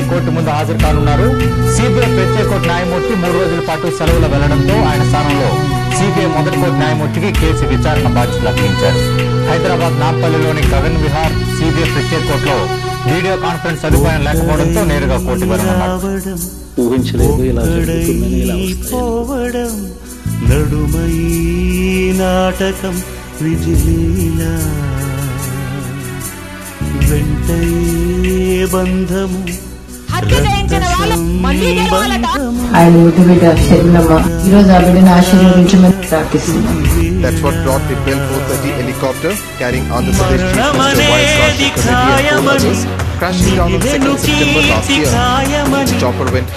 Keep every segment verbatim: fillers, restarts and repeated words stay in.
Court ముందు హాజరు కానున్నారు. సిబిఐ ప్రత్యేక కోర్టు న్యాయమూర్తి మూడు రోజుల పాటు సెలవులో వెళ్లడంతో ఆయన స్థానంలో సిబిఐ మొదటి కోర్టు న్యాయమూర్తికి కేసు విచారణ బాధ్యతలు అప్పగించారు. హైదరాబాద్ నాంపల్లిలోని గగన్ విహార్ సిబిఐ ప్రత్యేక కోర్టులో వీడియో కాన్ఫరెన్స్ సదుపాయం లేకపోవడంతో నేరుగా కోర్టు వెళ్లనున్నారు. ఊహించలేదు ఇలా జరుగుతుందని. ఇలా నడుమై నాటకం విజిలీలా వెంటై బంధము ఆయన ముద్దు బిడ్డ శర్మిలమ్మ ఈరోజు ఆ బిడ్డను ఆశీర్వదించమని ప్రార్థిస్తున్నాం. That's what brought the Bell four thirty helicopter carrying Andhra Pradesh Chief Minister Y S Rajshekar Reddy and four others crashing down on second September last year. The chopper went.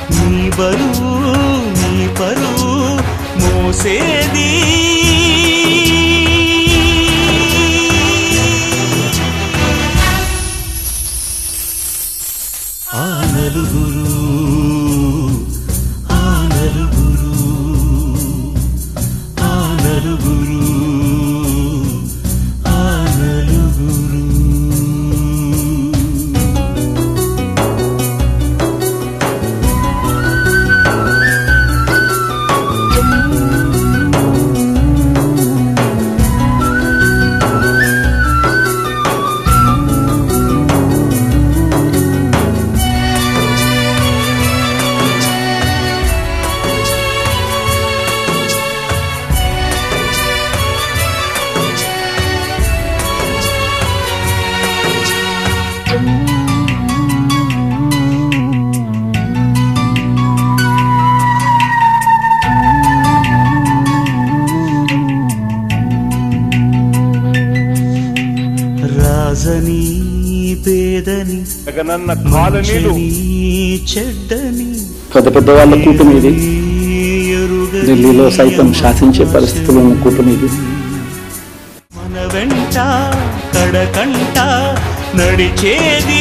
రాజని పేదని జగనన్న కాలనీలు చెడ్డని పెద్ద పెద్ద వాళ్ళ కూటమి ఇది. ఢిల్లీలో సైతం శాసించే పరిస్థితులు ఉన్న కూటమి ఇది. మన వెంట కడకంట నడిచేది